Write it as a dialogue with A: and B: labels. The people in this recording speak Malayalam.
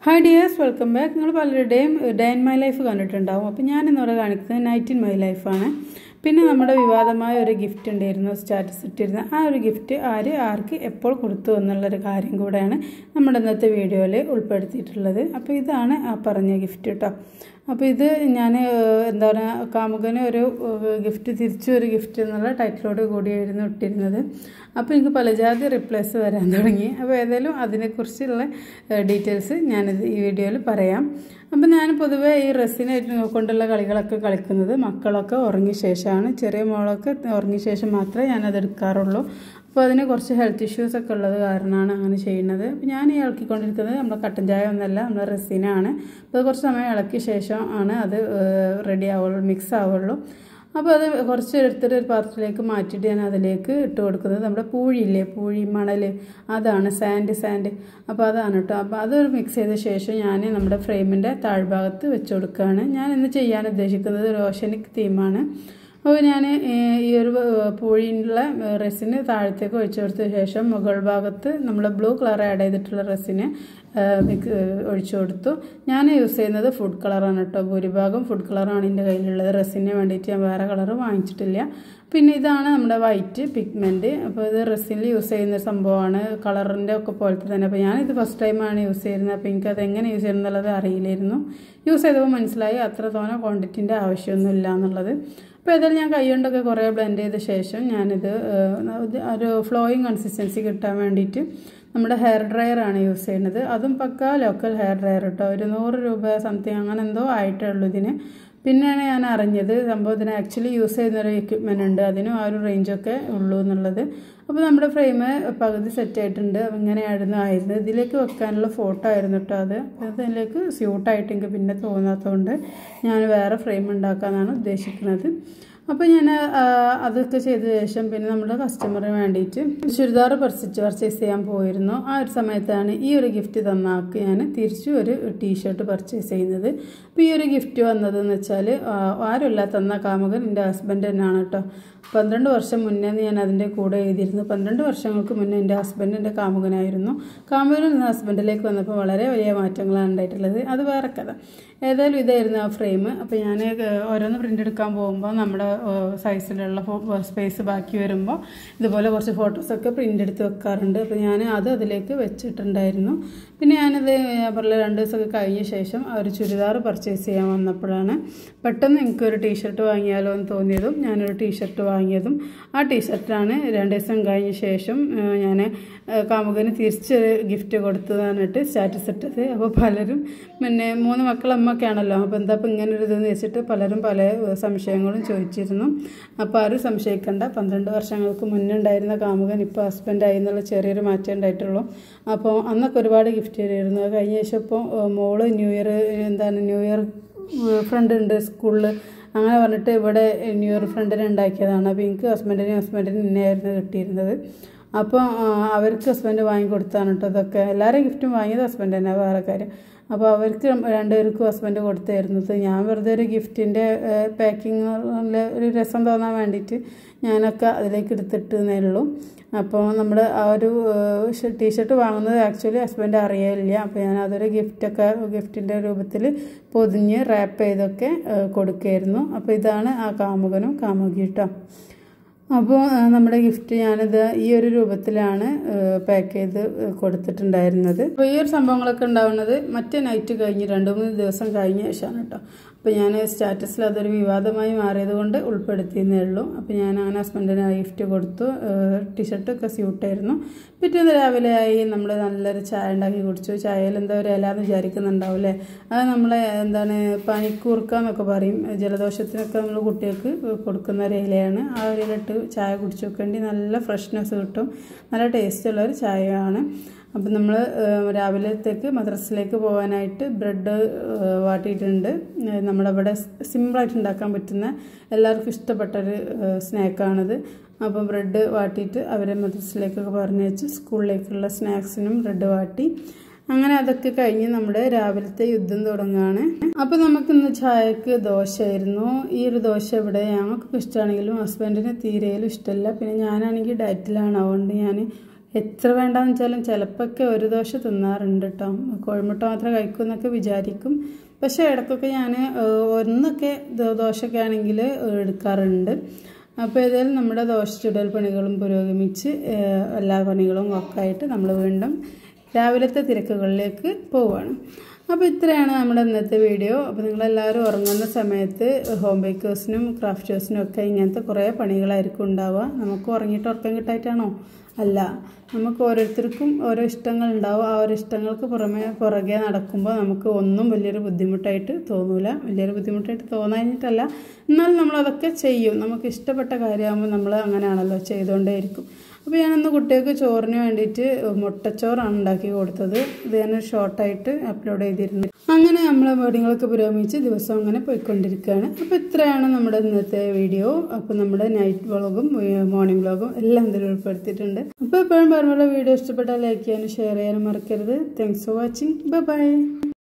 A: Hi dears, welcome back. നിങ്ങൾ പലരുടെയും ഡേ ഇൻ മൈ ലൈഫ് കണ്ടിട്ടുണ്ടാവും. അപ്പോൾ ഞാനിന്നിവിടെ കാണിക്കുന്നത് നൈറ്റ് ഇൻ മൈ ലൈഫാണ്. പിന്നെ നമ്മുടെ വിവാദമായ ഒരു ഗിഫ്റ്റ് ഉണ്ടായിരുന്നു, സ്റ്റാറ്റസ് ഇട്ടിരുന്ന ആ ഒരു ഗിഫ്റ്റ് ആർക്ക് എപ്പോൾ കൊടുത്തു എന്നുള്ളൊരു കാര്യം കൂടെയാണ് നമ്മുടെ ഇന്നത്തെ വീഡിയോയിൽ ഉൾപ്പെടുത്തിയിട്ടുള്ളത്. അപ്പോൾ ഇതാണ് ആ പറഞ്ഞ ഗിഫ്റ്റ് കേട്ടോ. അപ്പോൾ ഇത് ഞാൻ എന്താണ് കാമുകന് ഒരു ഗിഫ്റ്റ്, തിരിച്ചു ഒരു ഗിഫ്റ്റ് എന്നുള്ള ടൈറ്റിലോട് കൂടിയായിരുന്നു ഇട്ടിരുന്നത്. അപ്പോൾ എനിക്ക് പലജാതി റിപ്ലൈസ് വരാൻ തുടങ്ങി. അപ്പോൾ ഏതായാലും അതിനെക്കുറിച്ചുള്ള ഡീറ്റെയിൽസ് ഞാനിത് ഈ വീഡിയോയിൽ പറയാം. അപ്പോൾ ഞാൻ പൊതുവേ ഈ റെസിനായിട്ട് കൊണ്ടുള്ള കളികളൊക്കെ കളിക്കുന്നത് മക്കളൊക്കെ ഉറങ്ങിയ ശേഷമാണ്. ചെറിയ മോളൊക്കെ ഉറങ്ങിയ ശേഷം മാത്രമേ ഞാനത് എടുക്കാറുള്ളൂ. അപ്പോൾ അതിന് കുറച്ച് ഹെൽത്ത് ഇഷ്യൂസൊക്കെ ഉള്ളത് കാരണമാണ് അങ്ങനെ ചെയ്യുന്നത്. അപ്പോൾ ഞാൻ ഈ ഇളക്കിക്കൊണ്ടിരിക്കുന്നത് നമ്മുടെ കട്ടൻ ചായ ഒന്നല്ല, നമ്മുടെ റെസിനാണ്. അപ്പോൾ കുറച്ച് സമയം ഇളക്കിയ ശേഷം ആണ് അത് റെഡി ആവുള്ളൂ, മിക്സ് ആവുള്ളൂ. അപ്പോൾ അത് കുറച്ച് എടുത്തിട്ട് ഒരു പാത്രത്തിലേക്ക് മാറ്റിയിട്ട് ഞാൻ അതിലേക്ക് ഇട്ട് കൊടുക്കുന്നത് നമ്മുടെ പൂഴിയില്ലേ, പൂഴി മണൽ, അതാണ് സാൻഡ്. അപ്പോൾ അതാണ് കേട്ടോ. അപ്പോൾ അത് മിക്സ് ചെയ്ത ശേഷം ഞാൻ നമ്മുടെ ഫ്രെയിമിൻ്റെ താഴ്ഭാഗത്ത് വെച്ച് കൊടുക്കുകയാണ്. ഞാൻ ഇന്ന് ചെയ്യാൻ ഉദ്ദേശിക്കുന്നത് ഒരു ഓഷ്യനിക് തീമാണ്. അപ്പോൾ ഞാൻ ഈ ഒരു പൂഴിയുള്ള റെസിന് താഴത്തേക്ക് ഒഴിച്ചു കൊടുത്ത ശേഷം മുകൾ ഭാഗത്ത് നമ്മൾ ബ്ലൂ കളർ ആഡ് ചെയ്തിട്ടുള്ള റെസിന് ഒഴിച്ചു കൊടുത്തു. ഞാൻ യൂസ് ചെയ്യുന്നത് ഫുഡ് കളറാണ് കേട്ടോ. ഭൂരിഭാഗം ഫുഡ് കളറാണ് എൻ്റെ കയ്യിലുള്ളത്. റെസിന് വേണ്ടിയിട്ട് ഞാൻ വേറെ കളർ വാങ്ങിച്ചിട്ടില്ല. പിന്നെ ഇതാണ് നമ്മുടെ വൈറ്റ് പിഗ്മെൻറ്റ്. അപ്പോൾ ഇത് റെസിനിൽ യൂസ് ചെയ്യുന്ന സംഭവമാണ്, കളറിൻ്റെ ഒക്കെ പോലത്തെ തന്നെ. അപ്പോൾ ഞാനിത് ഫസ്റ്റ് ടൈമാണ് യൂസ് ചെയ്യുന്നത്. അപ്പോൾ എനിക്കത് എങ്ങനെ യൂസ് ചെയ്യുന്നുള്ളത് അറിയില്ലായിരുന്നു. യൂസ് ചെയ്തപ്പോൾ മനസ്സിലായി അത്ര തോന്നെ ക്വാണ്ടിറ്റിൻ്റെ ആവശ്യമൊന്നുമില്ല എന്നുള്ളത്. അപ്പോൾ ഏതായാലും ഞാൻ കൈ കൊണ്ടൊക്കെ കുറേ ബ്ലെൻഡ് ചെയ്ത ശേഷം ഞാനിത് ഒരു ഫ്ലോയിങ് കൺസിസ്റ്റൻസി കിട്ടാൻ വേണ്ടിയിട്ട് നമ്മുടെ ഹെയർ ഡ്രയറാണ് യൂസ് ചെയ്യുന്നത്. അതും പക്കാ ലോക്കൽ ഹെയർ ഡ്രയർ കേട്ടോ. ഒരു 100 രൂപ സംതിങ് അങ്ങനെ എന്തോ ആയിട്ടേ ഉള്ളൂ ഇതിന്. പിന്നെയാണ് ഞാൻ അറിഞ്ഞത് സംഭവത്തിന് ആക്ച്വലി യൂസ് ചെയ്യുന്നൊരു എക്യുപ്മെൻ്റ് ഉണ്ട്, അതിനും ആ ഒരു റേഞ്ചൊക്കെ ഉള്ളൂ എന്നുള്ളത്. അപ്പോൾ നമ്മുടെ ഫ്രെയിം പകുതി സെറ്റായിട്ടുണ്ട്. അപ്പോൾ ഇങ്ങനെയായിരുന്നു ഇതിലേക്ക് വെക്കാനുള്ള ഫോട്ടോ ആയിരുന്നു കേട്ടോ അത്. അതിലേക്ക് സ്യൂട്ടായിട്ട് എനിക്ക് പിന്നെ തോന്നാത്തതുകൊണ്ട് ഞാൻ വേറെ ഫ്രെയിം ഉണ്ടാക്കാനാണ് ഉദ്ദേശിക്കുന്നത്. അപ്പോൾ ഞാൻ അതൊക്കെ ചെയ്ത ശേഷം പിന്നെ നമ്മുടെ കസ്റ്റമറിന് വേണ്ടിയിട്ട് ചുരിദാർ പർച്ചേസ് ചെയ്യാൻ പോയിരുന്നു. ആ ഒരു സമയത്താണ് ഈ ഒരു ഗിഫ്റ്റ് തന്ന ആൾക്ക് ഞാൻ തിരിച്ചു ഒരു ടീഷർട്ട് പർച്ചേസ് ചെയ്യുന്നത്. അപ്പോൾ ഈ ഒരു ഗിഫ്റ്റ് വന്നതെന്ന് വെച്ചാൽ ആരുമില്ല തന്ന കാമുകൻ എൻ്റെ ഹസ്ബൻഡ് തന്നെയാണ് കേട്ടോ. 12 വർഷം മുന്നേ ഞാൻ അതിൻ്റെ കൂടെ എഴുതിയിരുന്നു. 12 വർഷങ്ങൾക്ക് മുന്നേ എൻ്റെ ഹസ്ബൻഡ് എൻ്റെ കാമുകനായിരുന്നു. കാമുകനിൽ നിന്ന് ഹസ്ബൻഡിലേക്ക് വന്നപ്പോൾ വളരെ വലിയ മാറ്റങ്ങളാണ് ഉണ്ടായിട്ടുള്ളത്. അത് വേറെ കഥ. ഏതായാലും ഇതായിരുന്നു ആ ഫ്രെയിം. അപ്പോൾ ഞാൻ ഓരോന്ന് പ്രിൻ്റ് എടുക്കാൻ പോകുമ്പോൾ നമ്മുടെ സൈസിലുള്ള സ്പേസ് ബാക്കി വരുമ്പോൾ ഇതുപോലെ കുറച്ച് ഫോട്ടോസൊക്കെ പ്രിൻ്റ് എടുത്ത് വെക്കാറുണ്ട്. അപ്പോൾ ഞാൻ അതിലേക്ക് വെച്ചിട്ടുണ്ടായിരുന്നു. പിന്നെ ഞാനത് പറഞ്ഞ 2 ദിവസമൊക്കെ കഴിഞ്ഞ ശേഷം ഒരു ചുരിദാർ പർച്ചേസ് ചെയ്യാൻ വന്നപ്പോഴാണ് പെട്ടെന്ന് എനിക്കൊരു ടീഷർട്ട് വാങ്ങിയാലോ എന്ന് തോന്നിയതും ഞാനൊരു ടീഷർട്ട് വാങ്ങിയതും. ആ ടീഷർട്ടാണ് 2 ദിവസം കഴിഞ്ഞ ശേഷം ഞാൻ കാമുകന് തിരിച്ചൊരു ഗിഫ്റ്റ് കൊടുത്തത് പറഞ്ഞിട്ട് സ്റ്റാറ്റസ് ഇട്ടത്. അപ്പോൾ പലരും പിന്നെ 3 മക്കളമ്മൊക്കെയാണല്ലോ, അപ്പോൾ എന്താ ഇപ്പോൾ ഇങ്ങനെ ഒരു ഇതെന്ന് വെച്ചിട്ട് പലരും പല സംശയങ്ങളും ചോദിച്ചിരുന്നു. അപ്പോൾ ആരും സംശയിക്കേണ്ട, 12 വർഷങ്ങൾക്ക് മുന്നേ ഉണ്ടായിരുന്ന കാമുകൻ ഇപ്പോൾ ഹസ്ബൻഡായി എന്നുള്ള ചെറിയൊരു മാറ്റം ഉണ്ടായിട്ടുള്ളൂ. അപ്പോൾ അന്നൊക്കെ ഒരുപാട് ഗിഫ്റ്റ് തരുമായിരുന്നു. അത് കഴിഞ്ഞ ശേഷം ഇപ്പോൾ മോള് ന്യൂ ഇയർ ഫ്രണ്ട് ഉണ്ട് സ്കൂളിൽ, അങ്ങനെ പറഞ്ഞിട്ട് ഇവിടെ ന്യൂ ഇയർ ഫ്രണ്ടിനെ ഉണ്ടാക്കിയതാണ്. അപ്പോൾ എനിക്ക് ഹസ്ബൻഡിന് ഇന്നെയായിരുന്നു കിട്ടിയിരുന്നത്. അപ്പോൾ അവർക്ക് ഹസ്ബൻഡ് വാങ്ങിക്കൊടുത്താണ് കേട്ടോ ഇതൊക്കെ. എല്ലാവരും ഗിഫ്റ്റും വാങ്ങിയത് ഹസ്ബൻഡ് തന്നെ, വേറെ കാര്യം. അപ്പോൾ അവർക്ക് 2 പേർക്കും ഹസ്ബൻഡ് കൊടുത്തായിരുന്നത്. ഞാൻ വെറുതെ ഒരു ഗിഫ്റ്റിൻ്റെ പാക്കിങ്ങിൽ ഒരു രസം തോന്നാൻ വേണ്ടിയിട്ട് ഞാനൊക്കെ അതിലേക്ക് എടുത്തിട്ടേ ഉള്ളൂ. അപ്പോൾ നമ്മൾ ആ ഒരു ടീഷർട്ട് വാങ്ങുന്നത് ആക്ച്വലി ഹസ്ബൻഡ് അറിയില്ല. അപ്പോൾ ഞാൻ അതൊരു ഗിഫ്റ്റിൻ്റെ രൂപത്തിൽ പൊതിഞ്ഞ് റാപ്പ് ചെയ്തൊക്കെ കൊടുക്കുമായിരുന്നു. അപ്പോൾ ഇതാണ് ആ കാമുകനും കാമുകി കേട്ടോ. അപ്പോൾ നമ്മുടെ ഗിഫ്റ്റ് ഞാനിത് ഈ ഒരു രൂപത്തിലാണ് പാക്ക് ചെയ്ത് കൊടുത്തിട്ടുണ്ടായിരുന്നത്. അപ്പോൾ ഈ ഒരു സംഭവങ്ങളൊക്കെ ഉണ്ടാവുന്നത് മറ്റേ നൈറ്റ് കഴിഞ്ഞ് 2-3 ദിവസം കഴിഞ്ഞ ശേഷമാണ് കേട്ടോ. അപ്പോൾ ഞാൻ സ്റ്റാറ്റസിൽ അതൊരു വിവാദമായി മാറിയത് കൊണ്ട് ഉൾപ്പെടുത്തിയെന്നേ ഉള്ളൂ. അപ്പോൾ ഞാൻ അങ്ങനെ ഹസ്ബൻഡിന് ഗിഫ്റ്റ് കൊടുത്തു. ടീഷർട്ടൊക്കെ സ്യൂട്ടായിരുന്നു. പിറ്റേന്ന് രാവിലെ ആയി നമ്മൾ നല്ലൊരു ചായ ഉണ്ടാക്കി കുടിച്ചു. ചായയിൽ എന്താ ഒരു ഇലാന്ന് വിചാരിക്കുന്നുണ്ടാവില്ലേ, അത് നമ്മളെ പനിക്കൂർക്ക എന്നൊക്കെ പറയും. ജലദോഷത്തിനൊക്കെ നമ്മൾ കുട്ടികൾക്ക് കൊടുക്കുന്ന ഒരു ഇലയാണ്. ആ ഒരു ഇലയിട്ട് ചായ കുടിച്ചു വെക്കേണ്ടി നല്ല ഫ്രഷ്നെസ് കിട്ടും, നല്ല ടേസ്റ്റുള്ളൊരു ചായയാണ്. അപ്പം നമ്മൾ രാവിലത്തേക്ക് മദ്രസയിലേക്ക് പോകാനായിട്ട് ബ്രെഡ് വാട്ടിയിട്ടുണ്ട്. നമ്മളിവിടെ സിമ്പിളായിട്ട് ഉണ്ടാക്കാൻ പറ്റുന്ന എല്ലാവർക്കും ഇഷ്ടപ്പെട്ടൊരു സ്നാക്കാണിത്. അപ്പോൾ ബ്രെഡ് വാട്ടിയിട്ട് അവരെ മദ്രസയിലേക്കൊക്കെ പറഞ്ഞയച്ച് സ്കൂളിലേക്കുള്ള സ്നാക്സിനും ബ്രെഡ് വാട്ടി. അങ്ങനെ അതൊക്കെ കഴിഞ്ഞ് നമ്മുടെ രാവിലത്തെ യുദ്ധം തുടങ്ങുകയാണ്. അപ്പോൾ നമുക്കിന്ന് ചായക്ക് ദോശയായിരുന്നു. ഈ ഒരു ദോശ ഇവിടെ ഞങ്ങൾക്കൊക്കെ ഇഷ്ടമാണെങ്കിലും ഹസ്ബൻഡിന് തീരെയും ഇഷ്ടമല്ല. പിന്നെ ഞാനാണെങ്കിൽ ഡയറ്റിലാണ്, അതുകൊണ്ട് ഞാൻ എത്ര വേണ്ടാന്ന് വെച്ചാലും ചിലപ്പോഴൊക്കെ ഒരു ദോശ തിന്നാറുണ്ട് കേട്ടോ. കോഴിമുട്ട മാത്രം കഴിക്കുമെന്നൊക്കെ വിചാരിക്കും. പക്ഷേ ഇടയ്ക്കൊക്കെ ഞാൻ ഒന്നൊക്കെ ദോശയൊക്കെ ആണെങ്കിൽ എടുക്കാറുണ്ട്. അപ്പോൾ ഏതായാലും നമ്മുടെ ദോശ ചുടൽ പണികളും പുരോഗമിച്ച് എല്ലാ പണികളും ഒക്കെ ആയിട്ട് നമ്മൾ വീണ്ടും രാവിലത്തെ തിരക്കുകളിലേക്ക് പോവുകയാണ്. അപ്പോൾ ഇത്രയാണ് നമ്മുടെ ഇന്നത്തെ വീഡിയോ. അപ്പോൾ നിങ്ങളെല്ലാവരും ഉറങ്ങുന്ന സമയത്ത് ഹോം ബേക്കേഴ്സിനും ക്രാഫ്റ്റേഴ്സിനും ഒക്കെ ഇങ്ങനത്തെ കുറേ പണികളായിരിക്കും ഉണ്ടാവുക. നമുക്ക് ഉറങ്ങിയിട്ട് ഉറക്കം കിട്ടായിട്ടാണോ? അല്ല, നമുക്ക് ഓരോരുത്തർക്കും ഓരോ ഇഷ്ടങ്ങളുണ്ടാവും. ആ ഓരോ ഇഷ്ടങ്ങൾക്ക് പുറകെ നടക്കുമ്പോൾ നമുക്ക് ഒന്നും വലിയൊരു ബുദ്ധിമുട്ടായിട്ട് തോന്നില്ല. വലിയൊരു ബുദ്ധിമുട്ടായിട്ട് തോന്നാഞ്ഞിട്ടല്ല, എന്നാലും നമ്മളതൊക്കെ ചെയ്യും. നമുക്ക് ഇഷ്ടപ്പെട്ട കാര്യമാകുമ്പോൾ നമ്മൾ അങ്ങനെയാണല്ലോ ചെയ്തുകൊണ്ടേയിരിക്കും. അപ്പോൾ ഞാനിന്ന് കുട്ടികൾക്ക് ചോറിന് വേണ്ടിയിട്ട് മുട്ടച്ചോറാണ് ഉണ്ടാക്കി കൊടുത്തത്. ഇത് ഞാനൊരു ഷോർട്ടായിട്ട് അപ്ലോഡ് ചെയ്തിരുന്നു. അങ്ങനെ നമ്മളെ പണികളൊക്കെ പുരോഗമിച്ച് ദിവസം അങ്ങനെ പോയിക്കൊണ്ടിരിക്കുകയാണ്. അപ്പോൾ ഇത്രയാണ് നമ്മുടെ ഇന്നത്തെ വീഡിയോ. അപ്പോൾ നമ്മുടെ നൈറ്റ് വ്ളോഗും മോർണിംഗ് വ്ളോഗും എല്ലാം ഇതിൽ ഉൾപ്പെടുത്തിയിട്ടുണ്ട്. അപ്പോൾ എപ്പോഴും പറഞ്ഞുള്ള വീഡിയോ ഇഷ്ടപ്പെട്ടാൽ ലൈക്ക് ചെയ്യാനും ഷെയർ ചെയ്യാനും മറക്കരുത്. Thanks for watching. ബൈ.